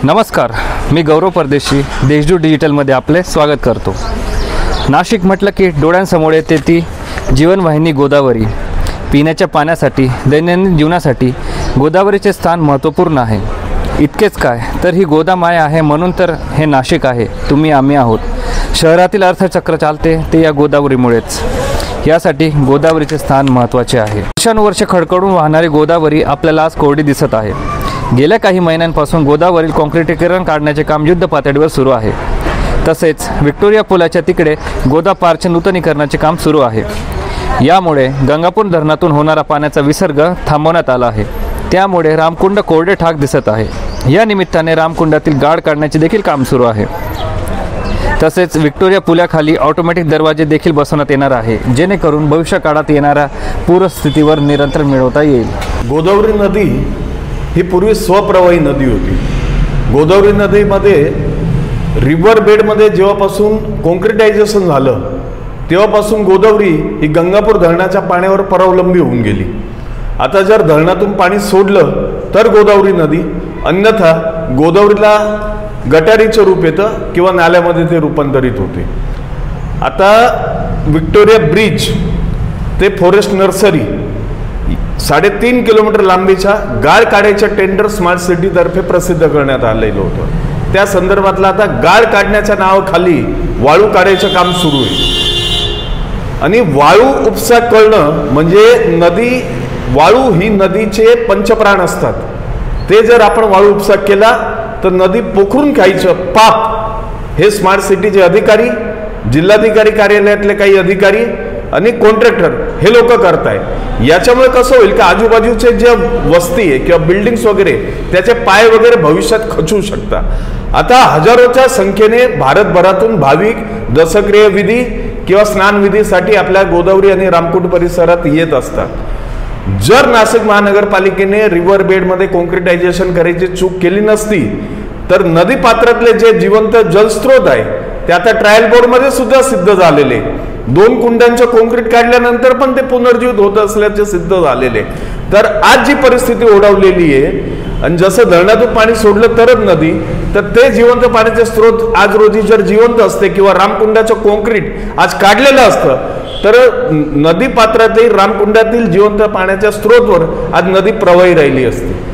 नमस्कार, मी गौरव परदेशी देशदूत डिजिटलमध्ये आपले स्वागत करतो। नाशिक म्हटलं की डोळ्यांसमोर येते ती जीवनवाहिनी गोदावरी। पिण्याच्या पाण्यासाठी, दैनंदिन जीवनासाठी गोदावरीचे स्थान महत्त्वपूर्ण आहे। इतकेच काय तर ही गोदामाया आहे, म्हणून तर हे नाशिक आहे, तुम्ही आम्ही आहोत। शहरातील अर्थचक्र चालते ते या गोदावरीमुळेच। यासाठी गोदावरीचे स्थान महत्त्वाचे आहे। वर्षानुवर्षे खडखडून वाहणारी गोदावरी आपल्याला आज कोरडी दिसत आहे। गेल्या काही महिन्यांपासून गोदावरील काँक्रिटीकरण काढण्याचे काम युद्ध पातळीवर सुरू आहे। तसेच व्हिक्टोरिया पुलाच्या तिकडे गोदा पारचे नूतनीकरणाचे काम सुरू आहे। यामुळे गंगापूर धरणातून होणारा पाण्याचा विसर्ग थांबवण्यात आला आहे। त्यामुळे रामकुंड कोरडे ठाक दिसत आहे। या निमित्ताने रामकुंडातील गाळ काढण्याचे देखील काम सुरू आहे। तसेच व्हिक्टोरिया पुलाखाली ऑटोमॅटिक दरवाजे देखील बसवण्यात येणार आहे, जेणेकरून भविष्य काळात येणाऱ्या पूरस्थितीवर नियंत्रण मिळवता येईल। गोदावरी नदी ही पूर्वी स्वप्रवाही नदी होती। गोदावरी नदीमध्ये रिव्हर बेडमध्ये जेव्हापासून कॉन्क्रिटायझेशन झालं तेव्हापासून गोदावरी ही गंगापूर धरणाच्या पाण्यावर परावलंबी होऊन गेली। आता जर धरणातून पाणी सोडलं तर गोदावरी नदी, अन्यथा गोदावरीला गटारीचं रूप येतं किंवा नाल्यामध्ये ते रूपांतरित होते। आता व्हिक्टोरिया ब्रिज ते फॉरेस्ट नर्सरी 3.5 किलोमीटर लांबीच्या गाळ काढायच्या टेंडर स्मार्ट सिटी तर्फे प्रसिद्ध करण्यात आलेलं होतं। त्या संदर्भातला आता गाळ काढण्याच्या नावाखाली वाळू काढायचं काम सुरू आहे। आणि वाळू उपसा करणं म्हणजे नदी, वाळू ही नदीचे पंचप्राण असतात। ते जर आपण वाळू उपसा केला तर नदी पोखरून खायचं पाप हे स्मार्ट सिटीचे अधिकारी, जिल्हाधिकारी कार्यालयातले काही अधिकारी आणि कॉन्ट्रॅक्टर हे लोक करताय। याच्यामुळे कसं होईल की आजूबाजूचे जे वस्ती आहे किंवा बिल्डिंग्स वगैरे त्याचे पाय वगैरे भविष्यात खचू शकतात। आता हजारोच्या संख्येने भारतभरातून भाविक दशक्रिय विधी किंवा स्नान विधीसाठी आपल्या गोदावरी आणि रामकुंड परिसरात येत असतात। जर नाशिक महानगरपालिकेने रिव्हर बेडमध्ये कॉन्क्रिटायझेशन करायची चूक केली नसती तर नदी पात्रातले जे जिवंत जलस्रोत आहे ते आता ट्रायल बोर्डमध्ये सुद्धा सिद्ध झालेले। 2 कुंडांचं कॉन्क्रीट काढल्यानंतर पण ते पुनर्जीवित होत असल्याचे सिद्ध झालेले। तर आज जी परिस्थिती ओढवलेली आहे आणि जसं धरणातून पाणी सोडलं तरच नदी, तर ते जिवंत पाण्याचे स्रोत आज रोजी जर जिवंत असते किंवा रामकुंडाचं कॉन्क्रीट आज काढलेलं असतं तर नदी पात्रातील रामकुंडातील जिवंत पाण्याच्या स्रोतवर आज नदी प्रवाही राहिली असते।